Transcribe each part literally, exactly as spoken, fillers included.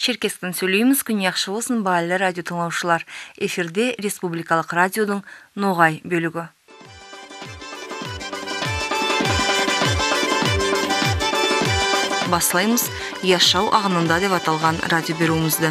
Черкестен сөйлейміз, күн яқшы болсын, баалы радио тыңлаушылар. Эфирде Республикалық радиодың Ноғай бөлігі. Баслаймыз Яшау ағынында деп аталған радио беруімізді.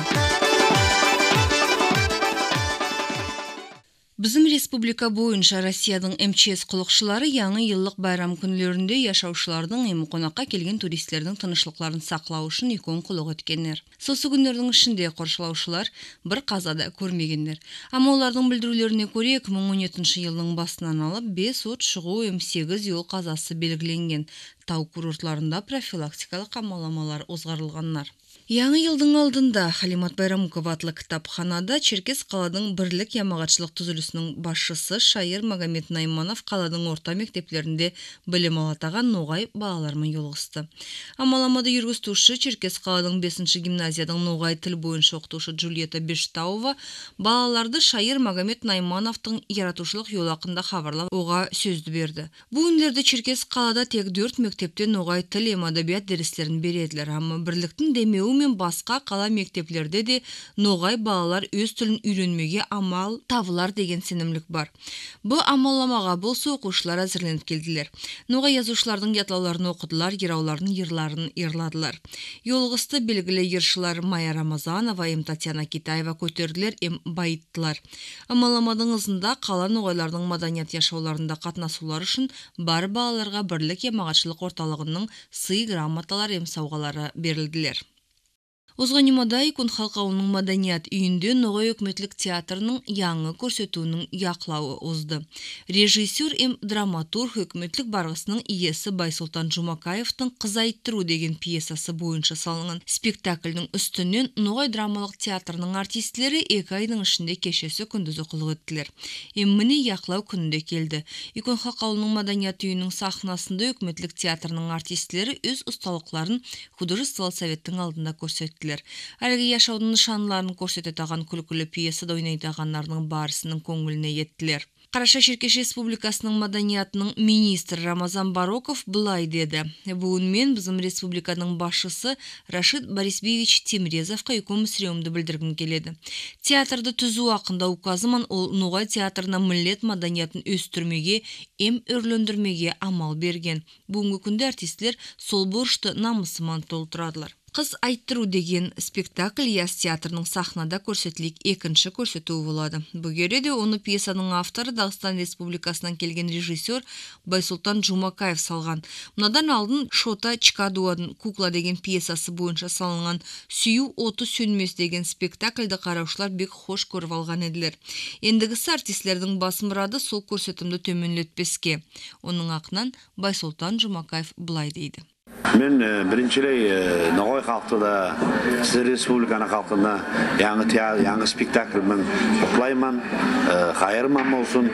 Bizim республика бойынша Россияның эм че эс құлықшылары яңы йыллық байрам күнлерінде яшаушылардың эми қонаққа келген туристердің тынышлыкларын сақлау үшін икон құлық өткеннер. Сосы күндердің ішінде қоршылаушылар бір қазада көрмегендер. Ама олардың білдірулеріне көре эки миң он жетинчи жылдың басынан алып беш от шығу эм сегиз жол қазасы белгіленген. Тау курортларында профилактикалық қамаламалар озғарылғаннар. Яңы йылдың алдында Халимат Байрамукова атлы кітапханада Черкес қаладың бірлік ямағатшылық түзілісінің басшысы Шайыр Магомед Найманов қаладың орта мектеплерінде білім алатаған Ноғай балалармен жолығысты. Амаламада жүргізуші Черкес қаладың бесінші гимназияның Ноғай тіл бойынша оқытушы Джульетта Бештауова балаларды Шайыр Магомед Наймановтың яратушылық жол ақында хабарлап, оға сөзді берді. Бұл күндерде Черкес қалада тек төрт мектепте Ноғай тіл ем адабият дәрістерін береділер, ама бірліктің демеуі мен басқа қала мектеплерде де Ноғай балалар өз тілін үйренмеге амал табылар деген сенімлік бар. Бұл амалламаға болса оқушылар әзірленіп келділер. Ноғай yazушылардың ятлауларын оқыдылар, ераулардың ерларын ерладылар. Йолғысты белгілі ершылар Майя Рамазанова, эм Татьяна Китаева көтерділер, эм байыттылар. Амалламадың ызында қала Ноғайлардың маданият яшауларында қатнасулар үшін бар балаларға бірлік емағатшылық орталығының сый грамоталар эм сауғалары берілділер. Озғанимада икон халқауының маданият үйінде Ноғай өкметлік театрының яңы көрсетуінің яқлауы озды. Режиссер эм драматург өкметлік барғысының иесі Байсултан Жумакаевтың «Қыз айттыру» деген пьесасы бойынша салынған спектакльдің үстінен Ноғай драмалық театрының артистлері екі айдың ішінде кешесі күндізі құлық еттілер. Эм міне яқлау күнінде келді. Икон халқауының маданият үйінің сахнасында өкметлік театрының артистлері өз ұсталықларын художестволық советтің алдында көрсетті. Әлгі яшаудың нышанларын көрсететаған күлкілі пьесада ойнайтағанларының барысының көңіліне еттілер. Қараша Черкеш Республикасының маданиятының министр Рамазан Бароков былай деді. Бүгін мен біздің республиканың басшысы Рашид Борисбевич Тимрезовқа икон мүсіреуімді білдіргім келеді. Театрды түзу ақында указыман ол Ноғай театрына миллет маданиятын өстірмеге, эм өрлөндірмеге амал берген. Бүгінгі күнде артистлер сол борышты намысыман толтырадылар. «Қыз айттыру» деген спектакль Яс театрының сахнада көрсетілік екінші көрсетуі болады. Бүгереде оны пьесаның авторы Дағыстан Республикасынан келген режиссер Байсултан Жумакаев салған. Мұнадан алдын Шота Чикадуадың «Кукла» деген пьесасы бойынша салынған «Сүйу оты сөнмес» деген спектакльді қараушылар бек хош көріп алған еділер. Ендігісі артистлердің басым мұрады сол көрсетімді төменлетпеске. Оның ақынан Байсултан Жумакаев былай дейді. Мен біріншілей Ноғай халқыда, сіз республиканы халқына яңы театр, яңы спектакльмен құтлайман, қайырман болсын.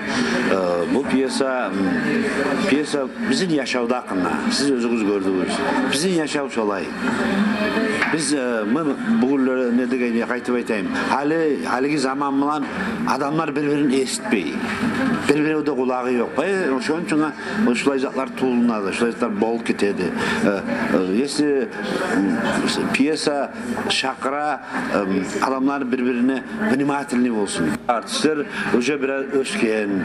Бұл пьеса, пьеса біздің яшауда ақына, сіз өзіңіз көрдіңіз. Біздің яшау солай. Біз бұл не дегенде қайтып айтайым. Әлігі заман мылан адамдар бір-бірін естпей, бір-бірінде құлағы жоқ. Ошон чыңа ошылай заттар туылынады, ошылай заттар бол кетеді. Если пьеса шақыра, адамдар бір-біріне внимательный болсын. Артистер уже біраз өскен,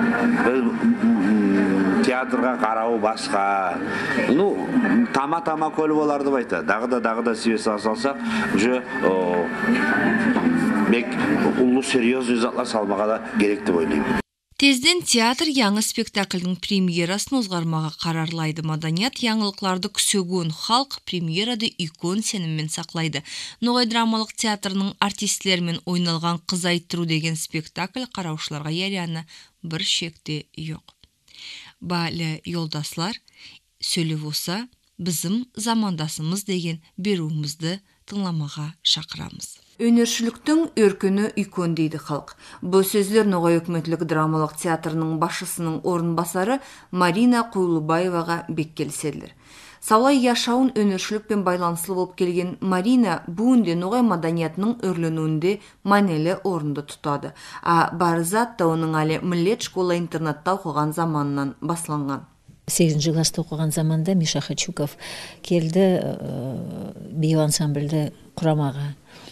театрға қарау басқа. Ну, тама-тама көлі боларды байта. Дағыда-дағыда севесі асалсақ, уже бек ұлы серьезный затлар салмаға да керекті ойлаймын. Тезден театр яңы спектакльдің премьерасын озғармаға қарарлайды. Маданият яңылықларды күсегін халық премьерады икон сеніммен сақлайды. Ноғай драмалық театрының артистлермен ойналған «Қыз айттыру» деген спектакль қараушыларға ярияны бір шекте жоқ. Бәлі елдаслар, сөйлеп оса, біздің замандасымыз деген беруімізді тыңламаға шақырамыз. Өнершіліктің өркені икон дейді халық. Бұл сөздер Ноғай өкметлік драмалық театрының басшысының орынбасары Марина Қойлыбаеваға бек келседілер. Саулай яшауын өнершілікпен байланыслы болып келген Марина бүгінде Ноғай маданиятының өрленуінде манелі орынды тұтады. А Барзат та оның әлі миллет школа-интернатта оқыған заманынан басланған. сегізінші класста оқыған заманда Миша Хачуков келді бейу ансамбльді құрамаға.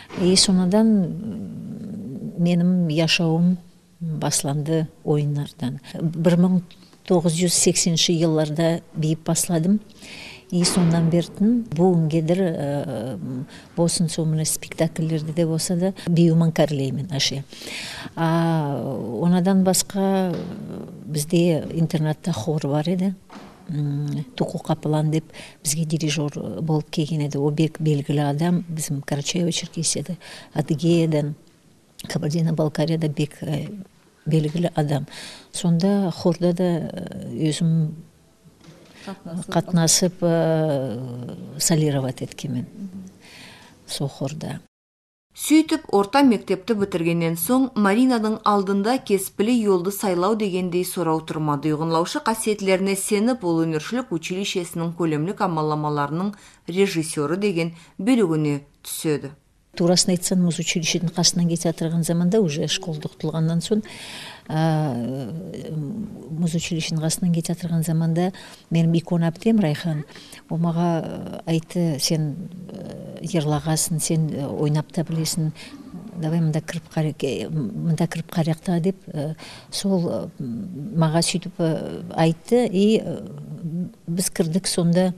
И сонадан менің яшауым басланды ойындардан. бір мың тоғыз жүз сексенінші жылларда бейіп басладым. И сондан бертін бұл үнгедір болсын сомыны спектакльлерді де болса да бейуман кәрлеймін ашы. Онадан басқа бізде интернатта хор бар еді. Туку Қапылан деп бізге дирижер болып келген еді. О бек белгілі адам, біздің Карачаево-Черкесияда, Адыгеядан, Кабардино-Балкарияда бек белгілі адам. Сонда хорда да өзім қатнасып солировать еткенмін сол хорда. Сөйтіп, орта мектепті бітіргеннен соң Маринадың алдында кеспілі yolды сайлау дегендей сорау тұрмады. Ұйғынлаушы қасиетлеріне сеніп, ол өнершілік училищесінің көлемлік амалламаларының режиссері деген бөлігіне түседі. Турасын айтсан, мұз училищенің қасынан кете атырған заманда, уже школды құтылғаннан соң, мұз училищенің қасынан кете атырған заманда, менің икон әптем Райхан, омаға айты, сен ерлағасын, сен ойнап та білесің, давай мұнда кіріп қарияқта деп, сол маға сөйтіп айтты, и біз кірдік сонда,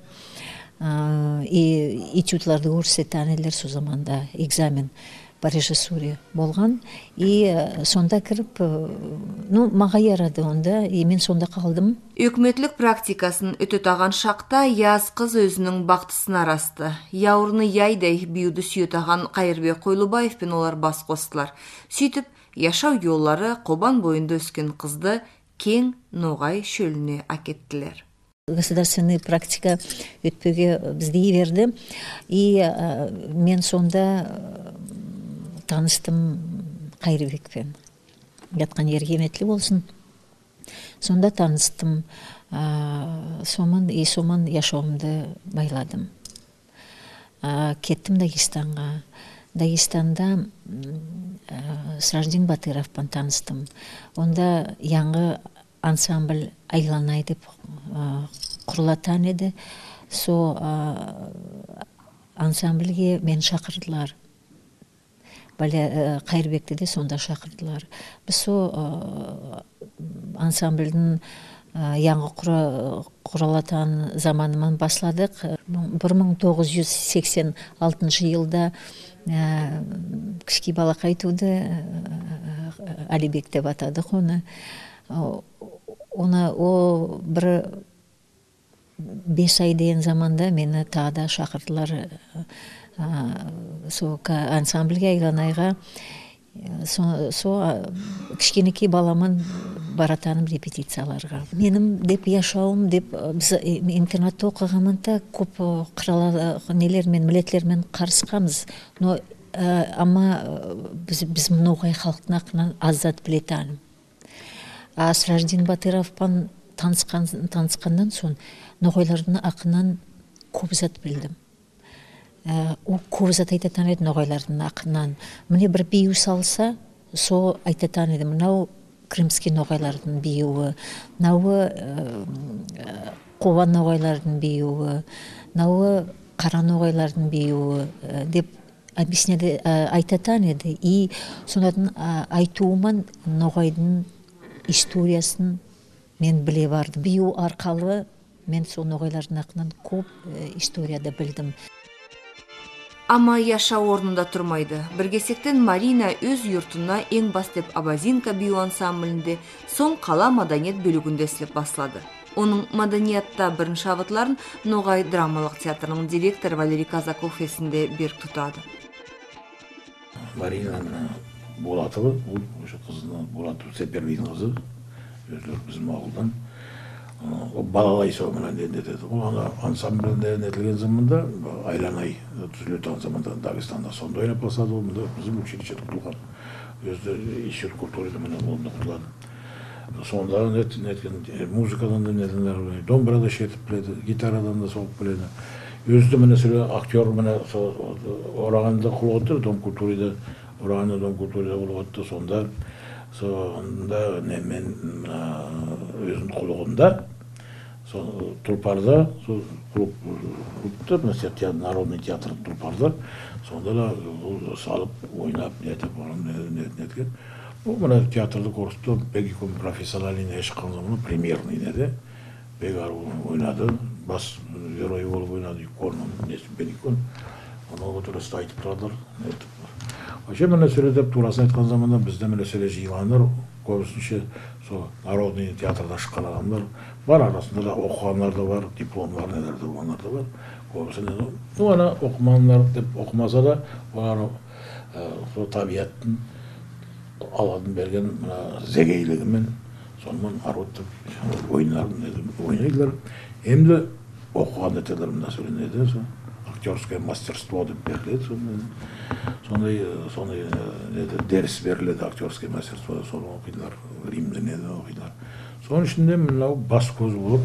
и этюдларды көрсетәнелер сол заманда экзамен по режиссуре болған, и сонда кіріп, ну, маға ярады онда, и мен сонда қалдым. Өкметлік практикасын өтетаған шақта яз қыз өзінің бақтысын арасты. Яурыны яйдай бүйуді сүйетаған Қайырбек Қойлыбаев пен олар бас қостылар. Сөйтіп, яшау жоллары Қобан бойында өскен қызды кең Ноғай шөліне әкеттілер. Государственный практика өтпеге біздей берді, и мен сонда таныстым Қайырбекпен. Жатқан ергеметлі болсын. Сонда таныстым, сомын, и сомын яшауымды байладым. Кеттім Дагестанға. Дагестанда Сраждин Батыровпен таныстым. Онда яңғы ансамбль Айланай деп құрылатан еді. Со ансамбльге мен шақырдылар. Бәлі Қайырбекті де сонда шақырдылар. Біз со ансамбльдің яңғы құралатан заманыман басладық. бір мың тоғыз жүз сексен алтыншы жылда кішкі балақай туды, Алибек деп атадық оны. Оны о бір бес ай дейін заманда мені тағда шақырдылар со ансамбльге Айланайға. Со кішкенекей баламын баратаным репетицияларға. Менің деп яшауым, деп біз интернатта оқығамында көп қыралы нелермен, мілетлермен қарысқамыз. Но ама біз Ноғай халықтың ақынан азат білетаным. А Сраждин Батыровпен танысқаннан соң Ноғайлардың ақынан көп зат білдім. О көп зат айтатан еді Ноғайлардың ақынан. Міне бір бейу салса, со айтатан еді. Мынау Крымский Ноғайлардың бейуі, мынауы Қобан Ноғайлардың бейуі, мынауы Қара Ноғайлардың бейуі деп объясняды, айтатан еді. И сонадан айтуыман Ноғайдың историясын мен біле барды. Бию арқалы мен сол Ноғайлардың ақынан көп историяда білдім. Ама яша орнында тұрмайды. Біргесектен Марина өз юртына ең бас деп Абазинка бию ансамблінде, соң қала маданиет бөлігінде слеп баслады. Оның маданиятта бірінші авытларын Ноғай драмалық театрының директор Валерий Казаков есінде берік тұтады. Марина Болатова, бұл қызына Болатова Сеперлидің қызы, өзілер біздің ауылдан. Балалай соғымынан деді. Ол ансамблінде нетілген заманда, Айланай түзілетін заманда Дагестанда сонда ойнап басады, ол біздің училищет құтылған. Өзді ишер культурада мұны болында құтылады. Сонда неткен музыкадан да нетінлер, домбырада шетіп біледі, гитарадан да соғып біледі. Өзді міне сөйле актер міне орағанда құлғыттыр, дом культурада, орағанда дом культурада құлғытты. Сонда сонда мен өзінің құлығында Тұлпарда, клубта, mesela Народный театр Тұлпарда, сонда да салып, ойнап, нетіп, неткен. Бұл мына театрды көрісті, бәгікон профессионаліне шыққан заманы премьерный неді. Бегар ойнады, бас герой болып ойнады, иконның несі бәгікон. Оны өтірісті айтып тұрадыр. Вообще, міне сөйледіп, турасын айтқан заманда бізде міне сөйле жиғандар, көбісінше Народный театрда шыққан адамдар бар, арасында да оқығандар да бар, дипломлар нелер де болғандар да бар. Көбісінде оны оқымандар деп оқымаса да, олар табиаттың аладын берген зегейлігімен сонымен арваттып ойнарын ойнайлар. Емді оқыған етелер мына сөйленеді, актерское мастерство деп беріледі. Сондай дәріс беріледі актерское мастерство, соны оқидылар, Римді неді оқидылар. Соның ішінде мынау бас көз болып,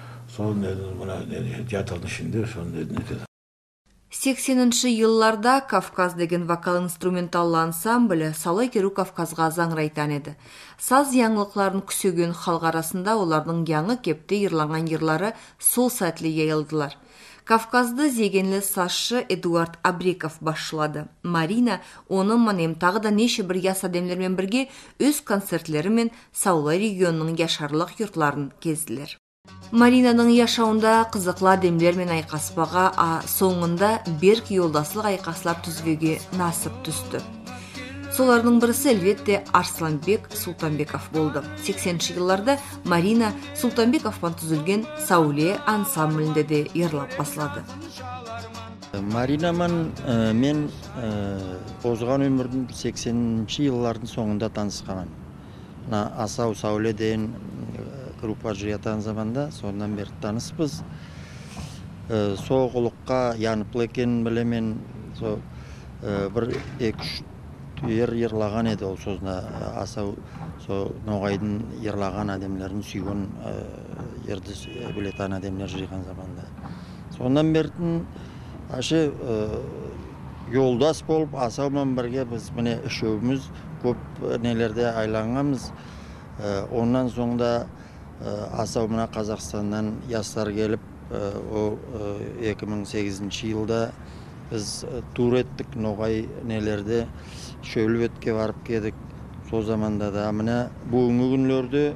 театрдың ішінде соны нетеді. сексенінші жылларда Кавказ деген вокал-инструменталлы ансамблі Салай керу Кавказға заңырайтан еді. Саз яңлықларын күсеген халық арасында олардың яңы кепте ерланған ерлары сол сәтлі яйылдылар. Кавказды зегенлі сазшы Эдуард Абреков басшылады. Марина оны манем тағы да неше бір яс адемлермен бірге өз концертлері мен Саулай регионының яшарлық юртларын кезділер. Маринаның яшауында қызықлы адемлер мен айқаспаға, а соңында берк yoldaslық айқаслар түзбеге насып түсті. Солардың бірісі әлбетте Арсланбек Султанбеков болды. сексенінші жылларда Марина Султанбековпан түзілген Сауле ансамблінде де ерлап басылады. Маринаман мен озған өмірдің сексенінші жыллардың соңында танысқамын. Асау Сауле деген группа жиятан заманда, сондан бері таныспыз. Сол құлыққа янып екен білемен, бір екі-үш ер ерлаған еді ол сөзіне. Асау ноғайдың ерлаған адемлерін сүйген ерді білетан адемлер жиған заманда. Сондан бердің ашы yoldaş болып, Асаумен бірге біз міне үшеуміз көп нелерде айланғамыз. Ondan соңда Асау мына Қазақстаннан ястар келіп, екі мың сегізінші жылда біз тур еттік ноғай нелерде шөлбетке барып кедік. Сол заманда да міне бүгінгі күнлерде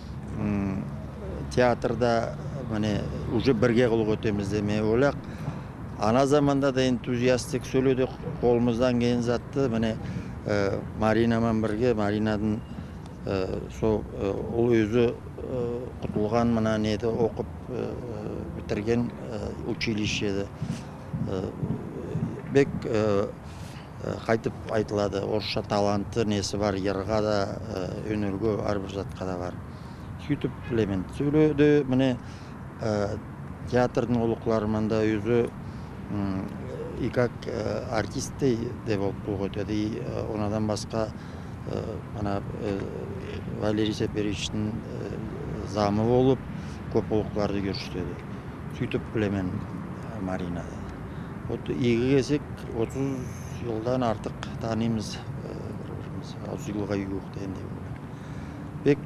театрда міне уже бірге қылық өтеміз деме олақ. Ана заманда да энтузиастик сөйледі қолымыздан кейін затты міне Маринаман бірге, Маринадың ол өзі құтылған мына неді оқып бітірген училищеді. Бек қайтып айтылады, орысша таланты несі бар, ерға да, өнерге әрбір затқа да бар. Сөйтіп білемен. Сөйледі, міне театрдың олықларымында өзі и как артисты де болып өтеді. Онадан басқа Валерий Сеперичтің замы болып, көп олықларды көрсетеді. Сөйтіп білемен Маринада. Егі кесек отыз жылдан артық танимыз, отыз жылға үйгіқ дегенде. Бек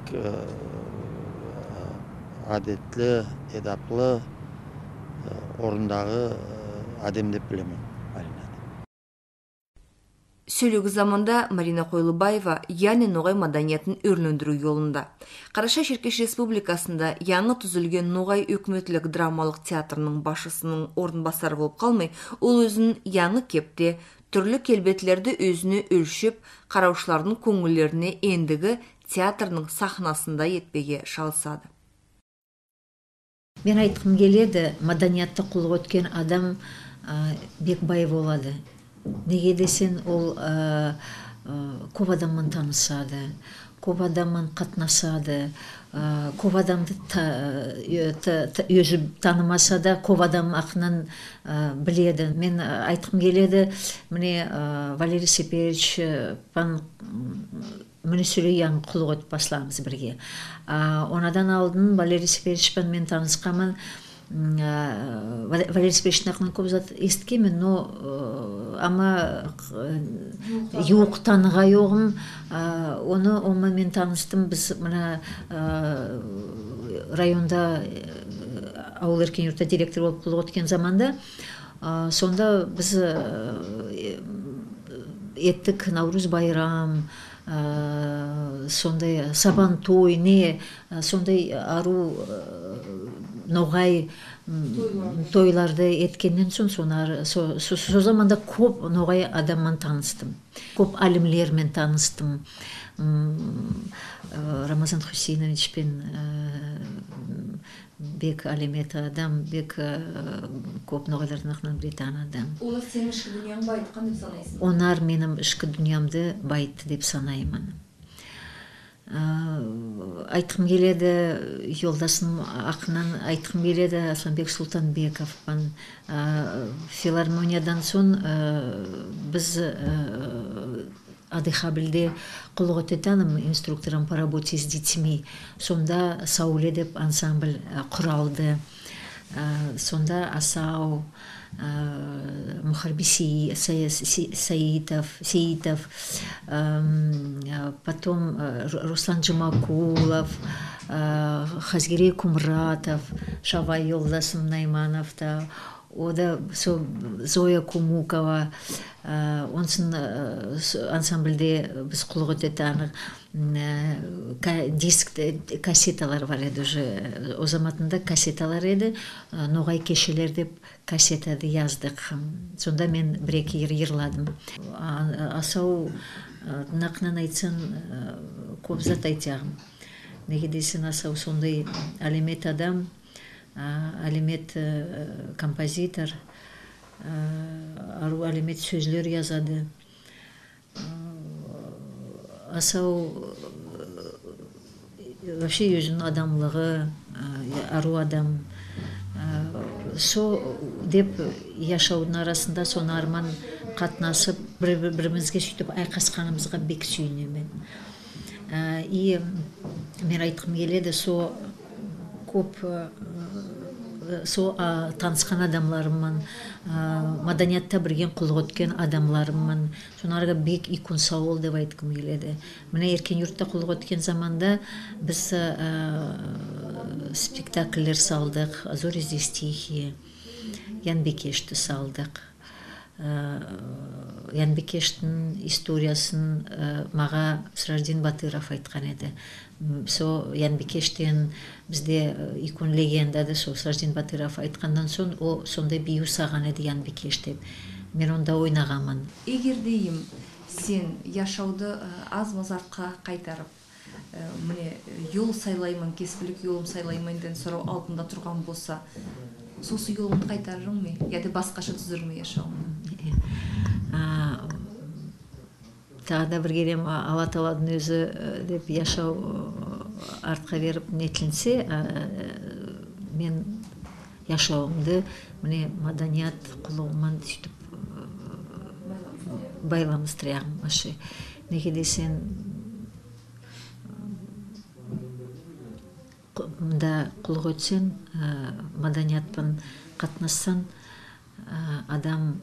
әдетлі, едаплы, орындағы адем деп білемен Маринада. Сөйлегі заманда Марина Қойлыбаева яны ноғай маданиятын өрлөндіру yolunda. Қараша Шеркеш Республикасында яңы түзілген ноғай өкіметлік драмалық театрының башысының орынбасары болып қалмай, ол өзін яңы кепте түрлі келбетлерді өзіне өлшеп, қараушылардың көңілдеріне ендігі театрның сахнасында етпеге шалсады. Мен айтқым келеді, маданиятты құлық өткен адам бек бай болады. Неге десен ол көп адаммен танысады, көп адаммен қатнасады, көп адамды өзі танымаса да көп адам ақынан біледі. Мен айтқым келеді, міне Валерий Сеперич міне сөйлей яң құлық өтіп басыламыз бірге. Онадан алдын Валерий Сеперичпен мен танысқамын. Валерий Сеперичтің көп зат естікемін, но ама жоқ таныға жоғым. Оны онымен мен таныстым. Біз мына районда ауыл эркен юртта директор болуп кулуп өткөн заманда сонда биз эттик Наурuz байрам, сондай сабан той, не сондай ару ноғай тойларды эткенден соң сонар со заманда көп ноғай адаммен таныстым, көп алимлермен таныстым. Рамазан Хусейновичпен бек алимет адам, бек көп ноғайлардың ақынан Британ адам. Олар сенің ішкі дүнияң байытқан деп санайсың? Onlar менің ішкі дүниямды байытты деп санаймын. Айтқым келеді, жолдасым ақынан айтқым келеді, Асланбек Султанбековпен. Филармониядан соң біз Адыхабілде құлық өтетаным инструктором по работе с детьми. Сонда Сауле деп ансамбль құралды. Сонда Асау, Мухарби Саитов, Сеитов, потом Руслан Джамакулов, Хазгирей Кумратов, Шавай Йолдасым Найманов, ода Зоя Кумукова, онсын ансамбльде біз құлық өтетанық диск кассеталар бар еді уже. О заматында кассеталар еді, ноғай кешелер деп кассетады яздық. Сонда мен бір-екі ерладым. Асау нақынан айтсын көп зат айтағым. Неге дейсін, Асау сондай алимет адам, алимет композитор, ару алимет сөзлер язады. Асау вообще өзінің адамлығы, ару адам. Со деп яшаудың арасында соны арман қатнасып, бір-бірімізге сөйтіп айқасқанымызға бек сүйінемен. И мен айтқым келеді, со көп со танысқан адамларымын, маданиятта бірген құлық өткен адамларымын. Сонарға бек икон сауыл деп айтқым келеді. Міне Еркен юртта құлық өткен заманда біз спектакльлер салдық, Зори здесь стихи, Янбекешті салдық. Янбекештің историясын маға Сраждин Батыров айтқан еді. Со Янбекештен бізде икон легендады, со Сраждин Батыров айтқандан соң, о сондай бию саған еді Янбекеш деп. Мен онда ойнағамын. Егер дейім, сен яшауды аз-мазартқа қайтарып, міне yol сайлаймын, кесіпілік yolым сайлаймын ден сұрау алдында тұрған болса, сосы yolымды қайтарырың ме? Яды басқаша түзір ме яшауым? Тағда бір керем Алаталадың өзі деп яшау артқа беріп нетілінсе, мен яшауымды міне маданият құлығыман сөйтіп байламыстырағым ашы. Неге десен, мұнда құлық өтсен, маданиятпен қатнассаң, адам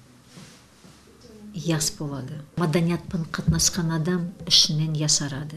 яс болады. Маданиятпен қатнасқан адам ішінен ясарады.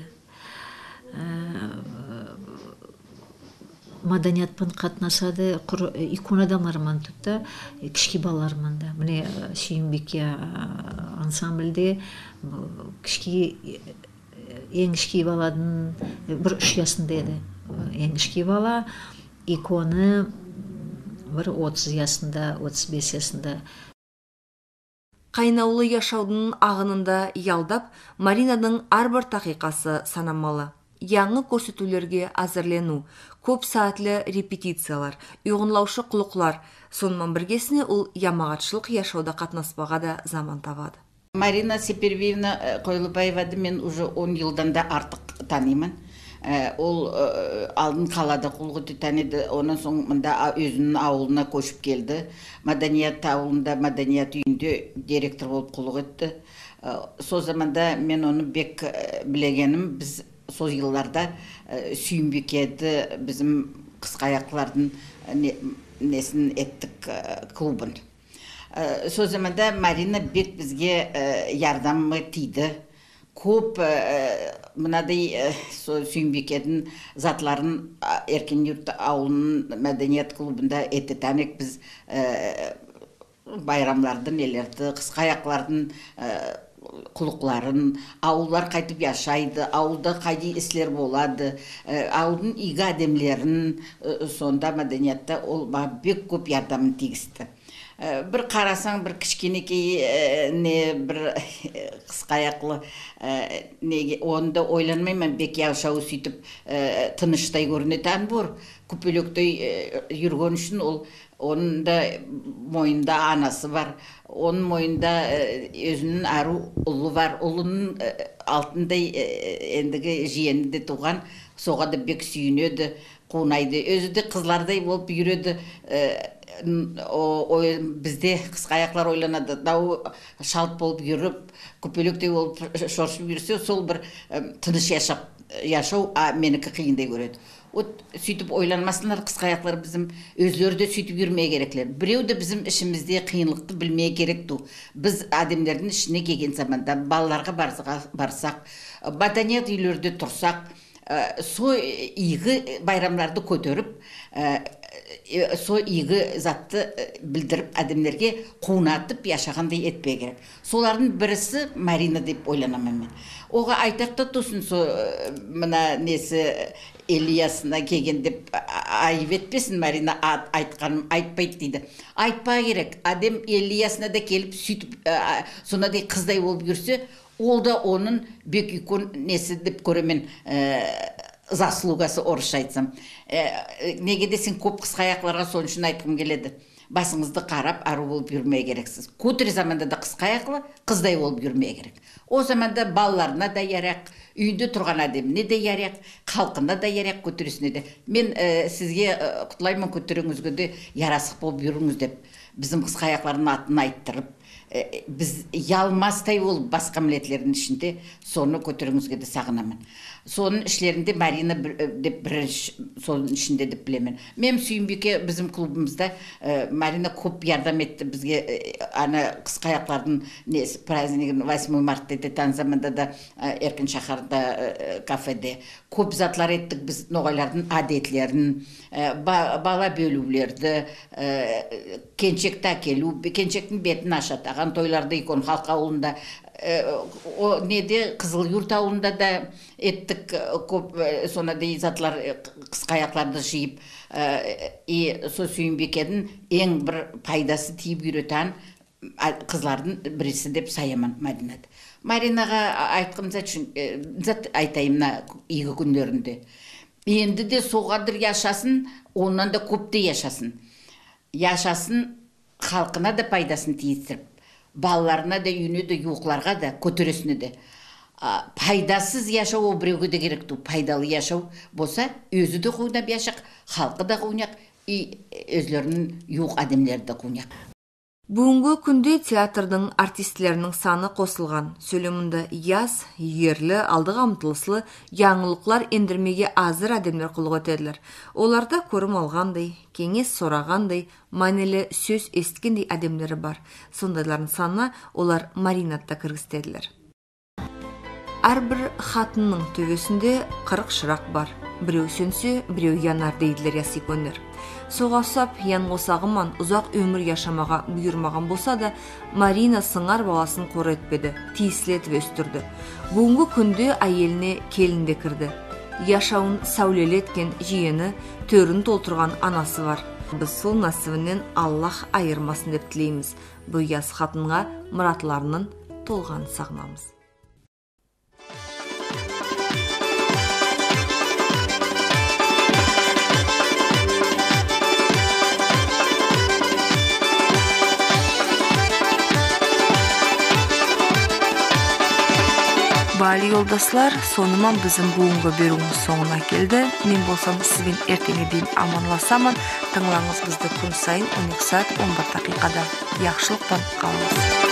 Маданиятпен қатнасады, икон адамларыман тұтта, кішкі балаларыман да. Міне Сүйінбеке ансамбльде кішкі, ең кішкі баладың бір үш ясында еді. Ең кішкі бала иконы бір отыз ясында, отыз бес ясында. Қайнаулы яшаудың ағынында ялдап, Маринаның арбір тақиқасы санамалы. Яңы көрсетулерге әзірлену, көп саатлы репетициялар, ұйғынлаушы құлықлар, сонымен біргесіне ол ямағатшылық яшауда қатнаспаға да заман табады. Марина Сепервиевна Қойлыбаевады мен уже он жылдан да артық танимын. Ол алдын қалада құлғы түтәнеді, онан соң мұнда өзінің ауылына көшіп келді. Маданият ауылында, маданият үйінде директор болып құлғы етті. Сол заманда мен оны бек білегенім, біз сол жылларда Сүйінбекеді біздің қысқаяқлардың несін еттік клубын. Сол заманда Марина бек бізге ярдамы тиді. көп мынадай Сүйінбекедің затларын Еркен Юрт ауылының мәдениет клубында еттетәнек біз байрамлардың, елерді, қысқа аяқлардың құлықларын, ауылдар қайтып яшайды, ауылда қайди ислер болады, ауылдың игі адемлерін, сонда мәдениетті ол бек көп ярдамын тегісті. Бір қарасаң, бір кішкенекей не бір қысқа аяқлы онда ойланмаймын, бек яшауы сөйтіп тыныштай көрінетен бұр. Күпелектей жүрген үшін ол оның да мойында анасы бар, оның мойында өзінің ару ұлы бар, ұлының алтындай ендігі жиенді туған, соға да бек сүйінеді, қонайды, өзі де қызлардай болып үйреді. Бізде қысқа аяқлар ойланады, дау шалт болып жүріп, күпелектей болып шоршып жүрсе, сол бір тыныш яшау менікі қиындай көреді. От сөйтіп ойланмасынлар, қысқа аяқлар біздің өзлерді сөйтіп жүрмей кереклер. Біреу де біздің ішімізде қиынлықты білмей керекті. Біз адемдердің ішіне келген заманда балаларға барсақ, батанет үйлерде тұрсақ, со игі байрамларды көтеріп, со игі затты білдіріп, адемдерге қуынатып, яшағандай етпей керек. Солардың бірісі Марина деп ойланамын мен. Оға айтақта тосын со мына несі Ильясына келген деп айып етпесін, Марина айтқаным айтпайды дейді. Айтпа керек, адем Ильясына да келіп сөйтіп сонадей қыздай болып жүрсе, ол да оның бек үйкон несі деп көремен заслугасы орысша айтсам. Неге десен көп қысқа аяқларға соның үшін айтқым келеді. Басыңызды қарап, ару болып жүрмей керексіз. Көтірі заманда да қысқа аяқлы, қыздай болып жүрмей керек. О заманда балаларына да ярақ, үйінде тұрған адеміне де ярақ, халқына да ярақ, көтірісіне де. Мен сізге құтылаймын, көтіріңізге де ярасық болып жүріңіз деп, біздің қысқа аяқлардың атын айттырып, біз ялмастай ол басқа мілетлердің ішінде соны көтеріңізге де сағынамын. Соның ішлерінде Марина деп бірінші соның ішінде деп білемен. Мен Сүйінбеке біздің клубымызда Марина көп ярдам етті бізге, ана қысқа аяқлардың празднигін восьмое марта ететін заманда да Еркін шаһарда кафеде көп затлар еттік біз ноғайлардың адетлерін, бала бөлулерді, кеншекті әкелу, кеншектің бетін ашатаған тойларды икон халқа ауылында, неде Қызыл Юрт ауылында да еттік көп сонадей затлар қысқа аяқларды жиып, со Сүйінбекедің ең бір пайдасы тиіп үйретен қызлардың бірісі деп сайаман Маринады. Маринаға айтқым зат айтайымна игі күндерінде. Енді де соғадыр яшасын, онан да көпте яшасын. Яшасын, халқына да пайдасын тиістіріп, балаларына да, үйіне де, юқларға да, көтересіне де. Пайдасыз яшау о біреуге де керекті, пайдалы яшау болса, өзі де қойнап яшақ, халқы да қойнақ, өзлерінің юқ адемлері де қойнақ. Бүгінгі күнде театрдың артистлерінің саны қосылған. Сөйлемінде яс, ерлі, алдыға ұмтылыслы, яңылықлар ендірмеге азыр адемлер құлық өтеділер. Оларда көрім алғандай, кеңес сорағандай, манелі сөз есткендей адемлері бар. Сондайларын санына олар Маринатта кіргістеділер. Әрбір хатының төбесінде қырық шырақ бар. Біреу сөнсе, біреу янар дейділер ясы көнер. Соға ұсап, ян осағыман ұзақ өмір яшамаға бұйырмаған болса да, Марина сыңар баласын қор етпеді, тиіслетіп өстірді. Бүгінгі күнде әйеліне келінде кірді. Яшауын сәулелеткен жиені, төрін толтырған анасы бар. Біз сол насыбінен Аллах айырмасын деп тілейміз. Бұл яс хатынға мұратларының толған сағынамыз. Бали yoldaşlar, соныман біздің бүгінгі беруіміз соңына келді. Мен болсам сізбен ертеңге дейін аманласамын. Тыңлаңыз бізді күн сайын он екі сағат он бір дақиқада. Яқшылықтан қалыңыз.